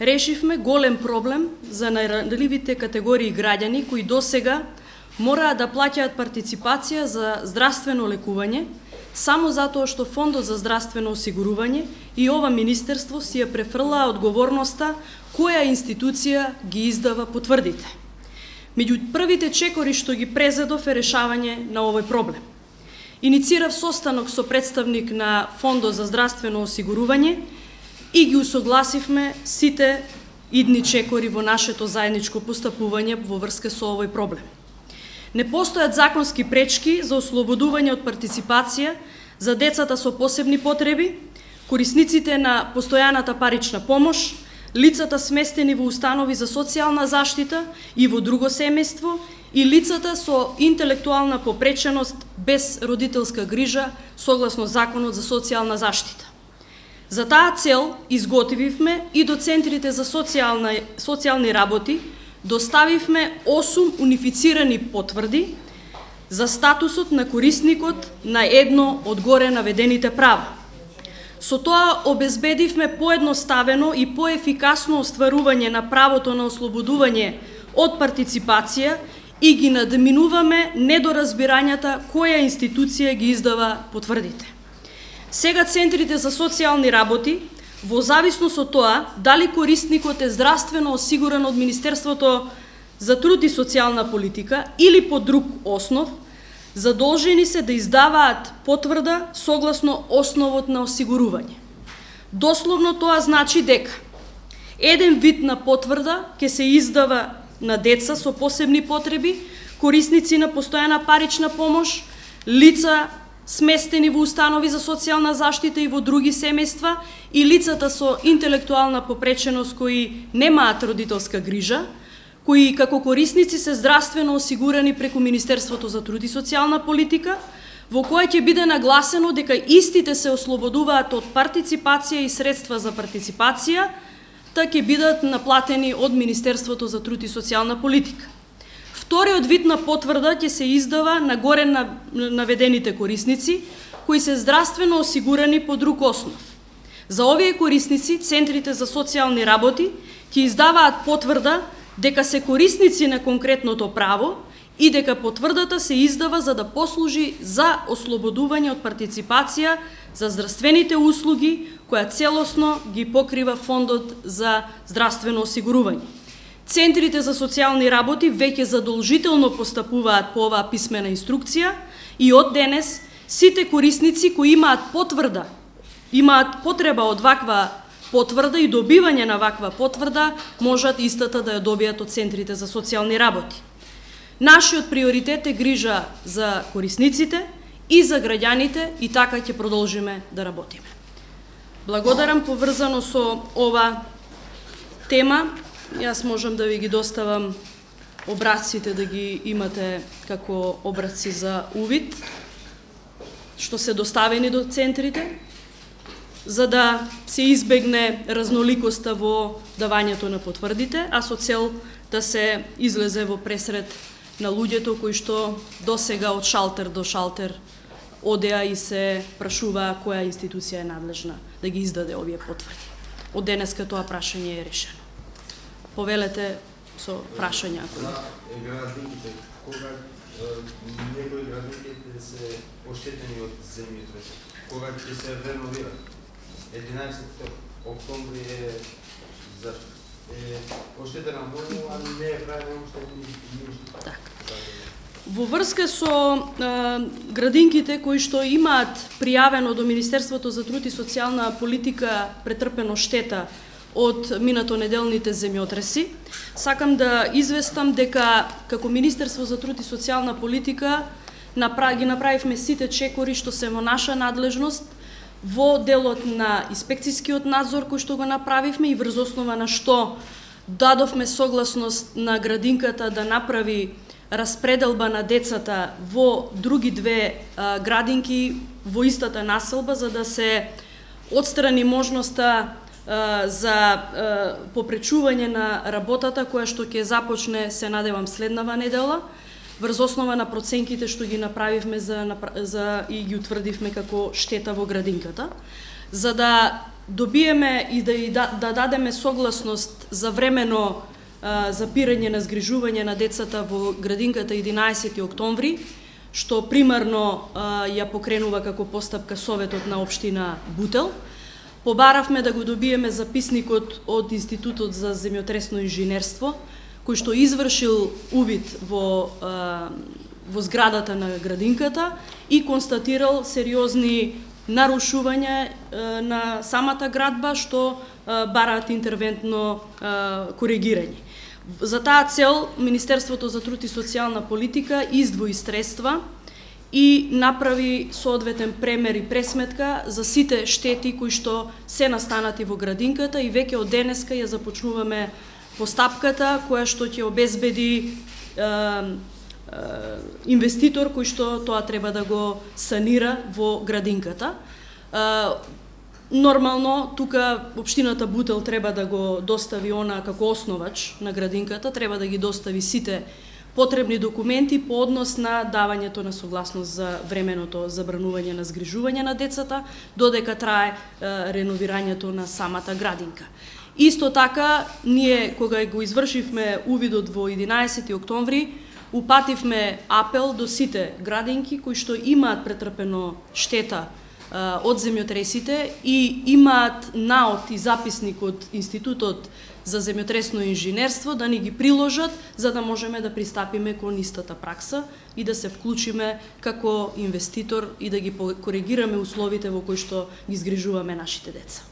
решивме голем проблем за најранливите категории граѓани кои досега мораат да плаќаат партиципација за здравствено лекување, само затоа што Фондот за здравствено осигурување и ова министерство си ја префрлаа одговорноста која институција ги издава потврдите. Меѓу првите чекори што ги презедов е решавање на овој проблем. Иницирав состанок со представник на Фондот за здравствено осигурување и ги усогласивме сите идни чекори во нашето заедничко постапување во врска со овој проблем. Не постојат законски пречки за ослободување од партиципација за децата со посебни потреби, корисниците на постојаната парична помош, лицата сместени во установи за социјална заштита и во друго семејство и лицата со интелектуална попреченост без родителска грижа согласно Законот за социјална заштита. За таа цел изготвивме и до центрите за социјални работи доставивме 8 унифицирани потврди за статусот на корисникот на едно од горе наведените права. Со тоа обезбедивме поедноставено и поефикасно остварување на правото на ослободување од партиципација и ги надминуваме недоразбирањата која институција ги издава потврдите. Сега центрите за социјални работи, во зависност од тоа дали корисникот е здравствено осигуран од Министерството за труд и социјална политика или по друг основ, задолжени се да издаваат потврда согласно основот на осигурување. Дословно тоа значи дека еден вид на потврда ќе се издава на деца со посебни потреби, корисници на постојана парична помош, лица сместени во установи за социјална заштита и во други семејства и лицата со интелектуална попреченост кои немаат родителска грижа, кои како корисници се здравствено осигурани преку Министерството за труд и социјална политика, во која ќе биде нагласено дека истите се ослободуваат од партиципација и средства за партиципација, та ќе бидат наплатени од Министерството за труд и социјална политика. Вториот вид на потврда ќе се издава на горе наведените корисници, кои се здравствено осигурани по друг основ. За овие корисници, центрите за социјални работи ќе издаваат потврда дека се корисници на конкретното право и дека потврдата се издава за да послужи за ослободување од партиципација за здравствените услуги, која целосно ги покрива Фондот за здравствено осигурување. Центрите за социјални работи веќе задолжително постапуваат по оваа писмена инструкција и од денес сите корисници кои имаат потврда, имаат потреба од ваква потврда и добивање на ваква потврда, можат истата да ја добијат од центрите за социјални работи. Нашиот приоритет е грижа за корисниците и за граѓаните и така ќе продолжиме да работиме. Благодарам поврзано со ова тема. Јас можам да ви ги доставам образците да ги имате како образци за увид, што се доставени до центрите, за да се избегне разноликоста во давањето на потврдите, а со цел да се излезе во пресред на луѓето кои што досега од шалтер до шалтер одеа и се прашуваа која институција е надлежна да ги издаде овие потврди. Од денеска тоа прашање е решено. Повелете со прашања. Градинките, кога некои градинките се оштетени од земјотрес, кога ќе се реновират? 11 октомври е оштетена војна, а не е правено уште ништо. Така. Во врска со градинките кои што имаат пријавено до Министерството за труд и социјална политика претрпено штета од минатонеделните земјотреси, сакам да известам дека како Министерство за труд и социјална политика ги направивме сите чекори што се во наша надлежност во делот на инспекцијскиот надзор кој што го направивме и врз основа на што дадовме согласност на градинката да направи распределба на децата во други две градинки во истата населба за да се отстрани можноста за попречување на работата која што ќе започне, се надевам, следнава недела, врз основа на проценките што ги направивме и ги утврдивме како штета во градинката, за да добиеме и да дадеме согласност за времено запирање на згрижување на децата во градинката 11 октомври, што примарно ја покренува како постапка Советот на општина Бутел. Побаравме да го добиеме записникот од Институтот за земјотресно инженерство, кој што извршил увид во зградата на градинката и констатирал сериозни нарушувања на самата градба, што бараат интервентно коригирање. За таа цел Министерството за труд и социјална политика издвои средства и направи соодветен премер и пресметка за сите штети кои што се настанати во градинката и веќе од денеска ја започнуваме постапката која што ќе обезбеди инвеститор кој што тоа треба да го санира во градинката. Нормално, тука општината Бутел треба да го достави она како основач на градинката, треба да ги достави сите потребни документи по однос на давањето на согласност за временото забранување на згрижување на децата, додека трае реновирањето на самата градинка. Исто така, ние кога го извршивме увидот во 11 октомври, упативме апел до сите градинки кои што имаат претрпено штета од земјотресите и имаат наод и записник од Институтот за земјотресно инженерство да ни ги приложат, за да можеме да пристапиме кон истата пракса и да се вклучиме како инвеститор и да ги коригираме условите во кои што ги згрижуваме нашите деца.